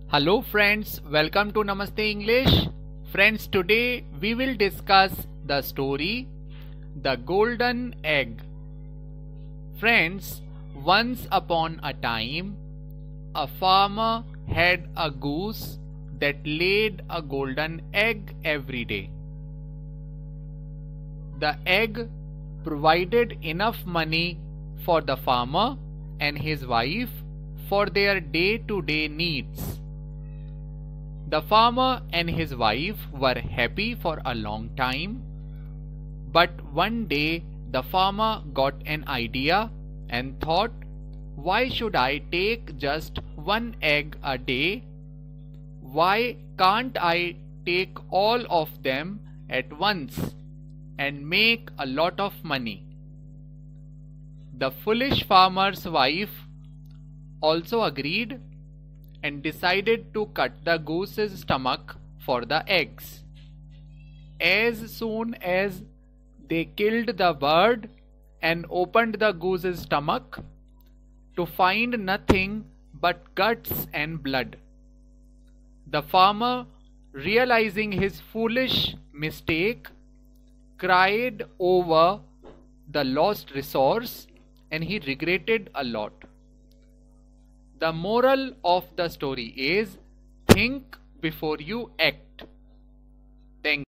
Hello friends, welcome to Namaste English. Friends, today we will discuss the story The Golden Egg. Friends, once upon a time, a farmer had a goose that laid a golden egg every day. The egg provided enough money for the farmer and his wife for their day-to-day needs. The farmer and his wife were happy for a long time, but one day the farmer got an idea and thought, why should I take just one egg a day? Why can't I take all of them at once and make a lot of money? The foolish farmer's wife also agreed and decided to cut the goose's stomach for the eggs. As soon as they killed the bird and opened the goose's stomach, to find nothing but guts and blood, the farmer, realizing his foolish mistake, cried over the lost resource and he regretted a lot. The moral of the story is, think before you act.